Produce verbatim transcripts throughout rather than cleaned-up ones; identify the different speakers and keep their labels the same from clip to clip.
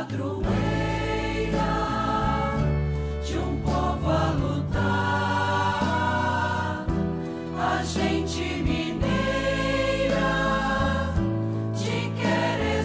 Speaker 1: padroeira de um povo a lutar, a gente mineira te quer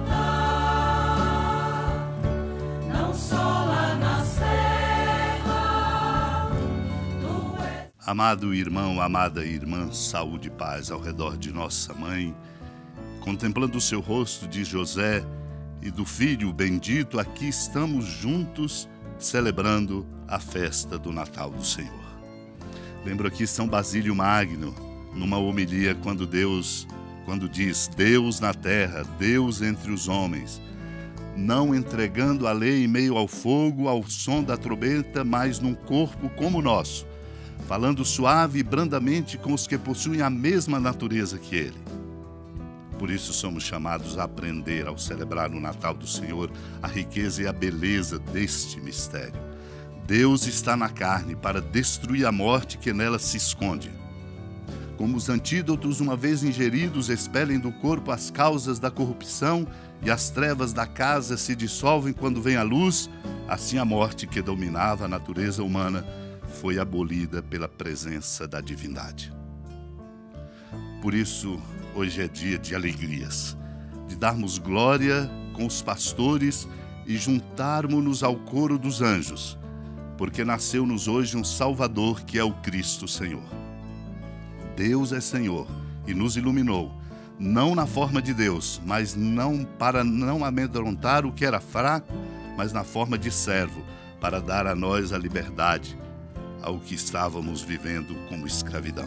Speaker 1: exaltar, não só lá na serra. Tu és...
Speaker 2: Amado irmão, amada irmã, saúde e paz ao redor de nossa mãe. Contemplando o seu rosto de José e do Filho bendito, aqui estamos juntos celebrando a festa do Natal do Senhor. Lembro aqui São Basílio Magno, numa homilia, quando Deus, quando diz: Deus na terra, Deus entre os homens, não entregando a lei em meio ao fogo, ao som da trombeta, mas num corpo como o nosso, falando suave e brandamente com os que possuem a mesma natureza que ele. Por isso somos chamados a aprender, ao celebrar o Natal do Senhor, a riqueza e a beleza deste mistério. Deus está na carne para destruir a morte que nela se esconde. Como os antídotos, uma vez ingeridos, expelem do corpo as causas da corrupção e as trevas da casa se dissolvem quando vem a luz, assim a morte que dominava a natureza humana foi abolida pela presença da divindade. Por isso, hoje é dia de alegrias, de darmos glória com os pastores e juntarmos-nos ao coro dos anjos, porque nasceu-nos hoje um Salvador que é o Cristo Senhor. Deus é Senhor e nos iluminou, não na forma de Deus, mas não para não amedrontar o que era fraco, mas na forma de servo, para dar a nós a liberdade, ao que estávamos vivendo como escravidão.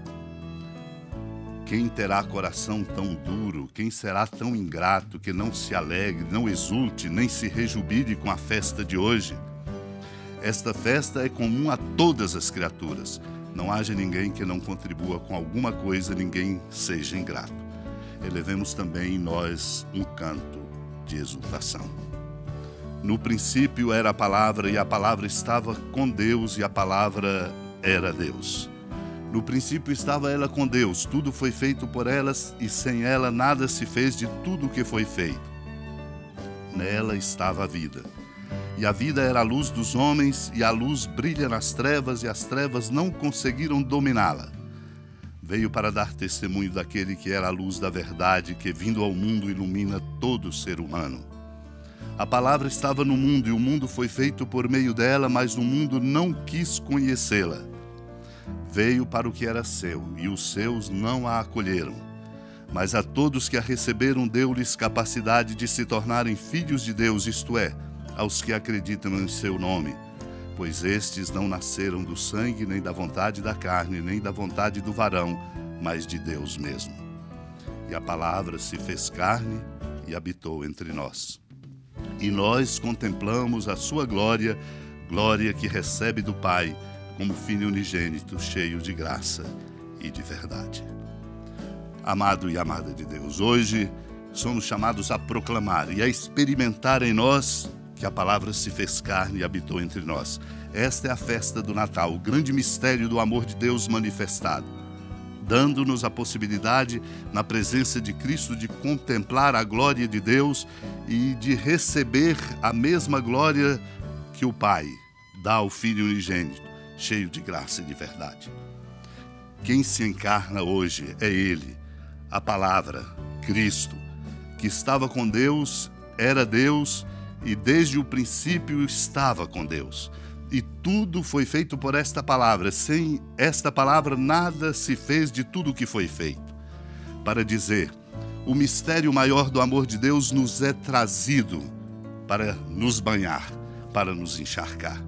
Speaker 2: Quem terá coração tão duro, quem será tão ingrato que não se alegre, não exulte, nem se rejubile com a festa de hoje? Esta festa é comum a todas as criaturas. Não haja ninguém que não contribua com alguma coisa, ninguém seja ingrato. Elevemos também em nós um canto de exultação. No princípio era a palavra, e a palavra estava com Deus, e a palavra era Deus. No princípio estava ela com Deus, tudo foi feito por elas, e sem ela nada se fez de tudo o que foi feito. Nela estava a vida, e a vida era a luz dos homens, e a luz brilha nas trevas, e as trevas não conseguiram dominá-la. Veio para dar testemunho daquele que era a luz da verdade, que vindo ao mundo ilumina todo ser humano. A palavra estava no mundo, e o mundo foi feito por meio dela, mas o mundo não quis conhecê-la. Veio para o que era seu, e os seus não a acolheram. Mas a todos que a receberam deu-lhes capacidade de se tornarem filhos de Deus, isto é, aos que acreditam em seu nome. Pois estes não nasceram do sangue, nem da vontade da carne, nem da vontade do varão, mas de Deus mesmo. E a palavra se fez carne e habitou entre nós. E nós contemplamos a sua glória, glória que recebe do Pai, como Filho unigênito, cheio de graça e de verdade. Amado e amada de Deus, hoje somos chamados a proclamar e a experimentar em nós que a palavra se fez carne e habitou entre nós. Esta é a festa do Natal, o grande mistério do amor de Deus manifestado, dando-nos a possibilidade, na presença de Cristo, de contemplar a glória de Deus e de receber a mesma glória que o Pai dá ao Filho unigênito, cheio de graça e de verdade. Quem se encarna hoje é Ele, a Palavra, Cristo, que estava com Deus, era Deus e desde o princípio estava com Deus. E tudo foi feito por esta palavra. Sem esta palavra nada se fez de tudo o que foi feito. Para dizer, o mistério maior do amor de Deus nos é trazido para nos banhar, para nos encharcar.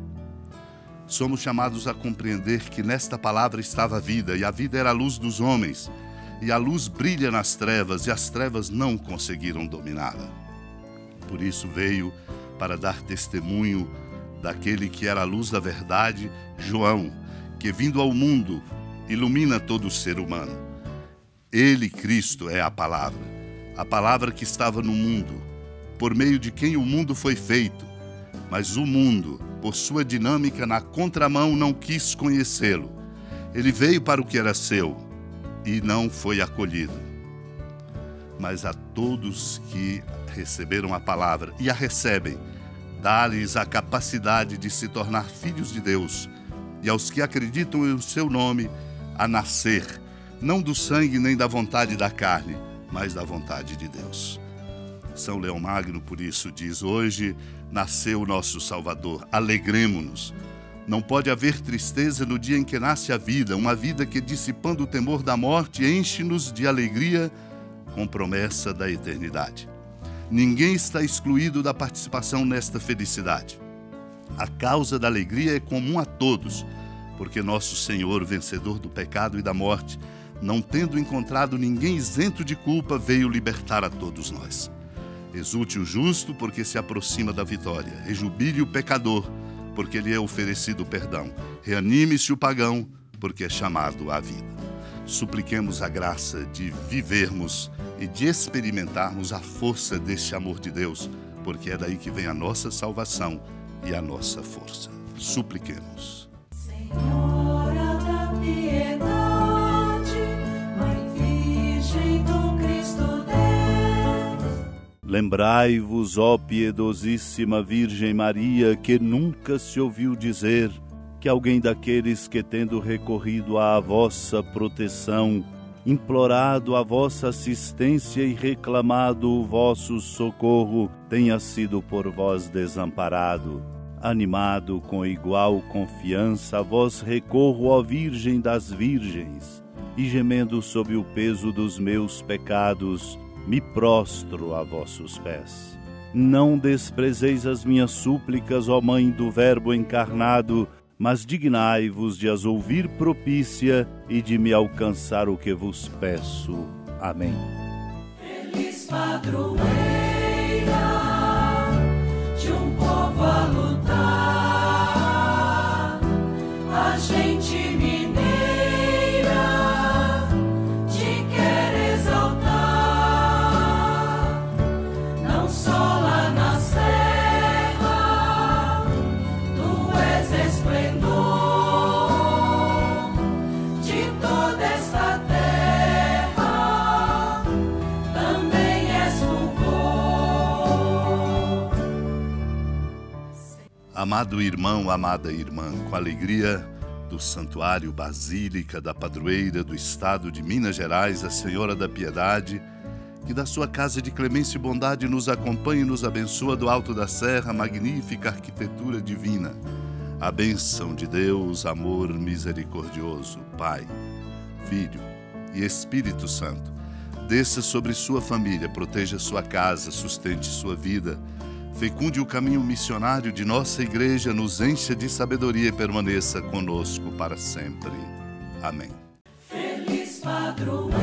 Speaker 2: Somos chamados a compreender que nesta palavra estava a vida, e a vida era a luz dos homens, e a luz brilha nas trevas, e as trevas não conseguiram dominá-la. Por isso veio para dar testemunho daquele que era a luz da verdade, João, que vindo ao mundo ilumina todo o ser humano. Ele, Cristo, é a palavra, a palavra que estava no mundo, por meio de quem o mundo foi feito, mas o mundo, por sua dinâmica na contramão, não quis conhecê-lo. Ele veio para o que era seu e não foi acolhido. Mas a todos que receberam a palavra e a recebem, dá-lhes a capacidade de se tornar filhos de Deus, e aos que acreditam em seu nome, a nascer, não do sangue nem da vontade da carne, mas da vontade de Deus. São Leão Magno, por isso, diz: hoje nasceu o nosso Salvador, alegremo-nos. Não pode haver tristeza no dia em que nasce a vida, uma vida que, dissipando o temor da morte, enche-nos de alegria com promessa da eternidade. Ninguém está excluído da participação nesta felicidade. A causa da alegria é comum a todos, porque nosso Senhor, vencedor do pecado e da morte, não tendo encontrado ninguém isento de culpa, veio libertar a todos nós. Exulte o justo, porque se aproxima da vitória. Rejubile o pecador, porque lhe é oferecido perdão. Reanime-se o pagão, porque é chamado à vida. Supliquemos a graça de vivermos e de experimentarmos a força deste amor de Deus, porque é daí que vem a nossa salvação e a nossa força. Supliquemos.
Speaker 1: Senhora da piedade, Mãe Virgem do Cristo Deus.
Speaker 3: Lembrai-vos, ó piedosíssima Virgem Maria, que nunca se ouviu dizer que alguém daqueles que, tendo recorrido à vossa proteção, implorado a vossa assistência e reclamado o vosso socorro, tenha sido por vós desamparado. Animado com igual confiança, a vós recorro, ó Virgem das Virgens, e gemendo sob o peso dos meus pecados, me prostro a vossos pés. Não desprezeis as minhas súplicas, ó Mãe do Verbo encarnado, mas dignai-vos de as ouvir propícia e de me alcançar o que vos peço. Amém.
Speaker 1: Feliz padroeira de um povo a lutar, a gente mineira te quer exaltar, não só lá na serra, tu és esplendor de toda esta terra, também és fulgor.
Speaker 2: Amado irmão, amada irmã, com alegria do Santuário Basílica da Padroeira do Estado de Minas Gerais, a Senhora da Piedade, que da sua casa de clemência e bondade nos acompanhe e nos abençoa do alto da serra, magnífica arquitetura divina. A bênção de Deus, amor misericordioso, Pai, Filho e Espírito Santo, desça sobre sua família, proteja sua casa, sustente sua vida, fecunde o caminho missionário de nossa igreja, nos encha de sabedoria e permaneça conosco para sempre. Amém.
Speaker 1: Feliz padroeira